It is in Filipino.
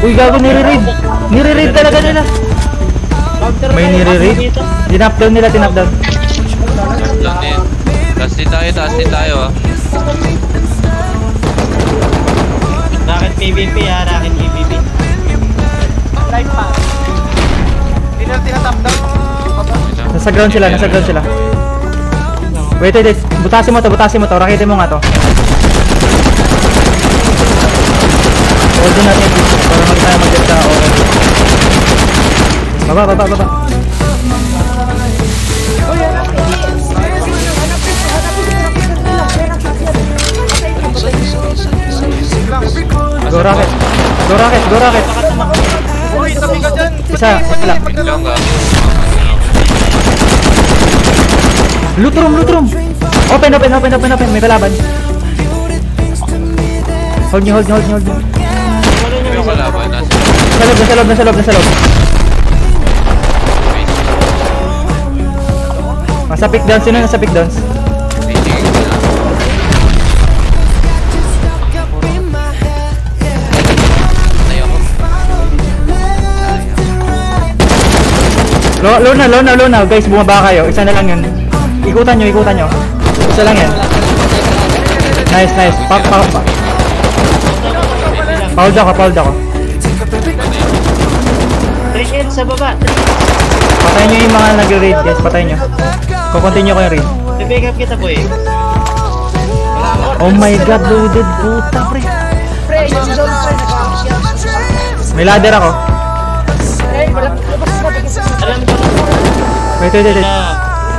Uy, gago, nire-raid. Nire-raid talaga nila. May nire-raid. Tinap down nila, tinap down. Lang din. Taas din tayo ah. Racket PVP ha, racket PVP. Live pa. Tinatap down. Nasa ground sila, nasa ground sila. Wait. Butasin mo to. Rakitin mo nga to. Hold din natin para mag tayo mag-get sa okay. Baba. Go rocket. Uy, tabi ka dyan. Isa lang. Lang ah. Loot room. Open. May kalaban. Hold nyo. Yung kalaban Nasa loob. Nasa pick down. Sino nasa pick down? Low na. Guys, bumaba kayo. Isa na lang yun. Ikutan nyo. Isa lang yan. Nice. Paul ako. 3 sa baba. Patayin nyo yung mga nag-raid, guys. Patayin nyo. Kukontinue ko yung raid. Pick up kita boy. Oh my god, loaded. Puta, pre. May ladder ako. Alam ko. Wait. Na